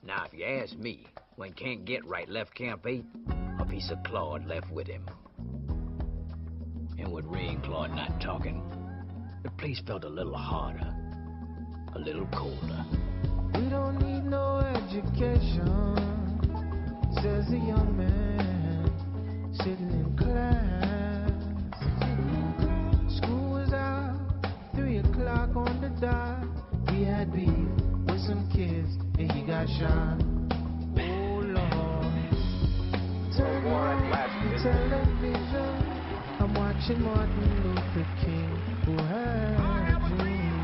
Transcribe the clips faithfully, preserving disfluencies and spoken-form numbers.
Now, if you ask me, when Can't Get Right left Camp eight, a piece of Claude left with him. And with Ray and Claude not talking, the place felt a little harder, a little colder. We don't need no education, says a young man sitting in class. School was out, three o'clock on the dot. He had beef with some kids and he got shot. Oh Lord, turn on the television. I'm watching Martin Luther King, who had a dream.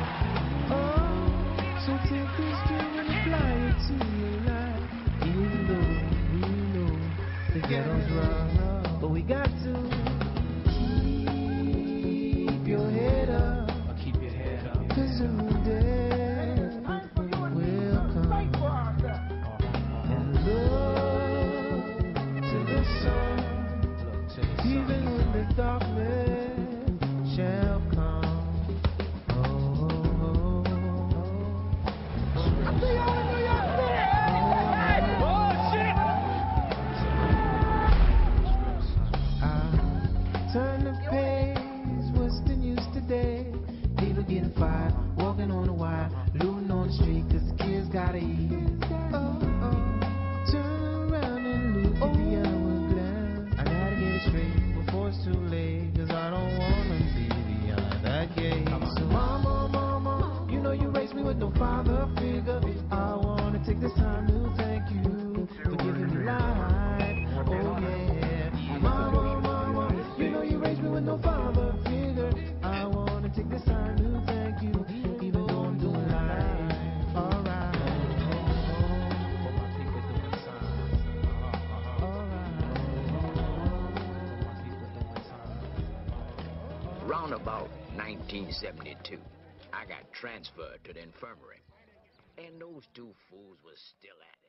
Oh, so take this dream and apply it to your life. Even though we know the ghetto's rough, but we got to keep your head up. Keep your head up. 'Cause a new day will come. And look to the sun, even when the darkness shall come. Oh, oh, oh, oh. I see y'all in New York City! Oh, shit! I turn the page, what's the news today? People getting fired, walking on the wire, looting on the street, 'cause the kids gotta eat. Oh, oh, turn around and look at the hourglass. I gotta get it straight before it's too late, 'cause I don't wanna be behind that gate. So mama, mama, you know you raised me with no father figure. I wanna take this time to thank you for giving me life. Oh yeah, mama, mama, you know you raised me with no father figure. I wanna take this time to thank you, even though I'm doing life. Alright. Round about nineteen seventy-two, I got transferred to the infirmary. And those two fools was still at it.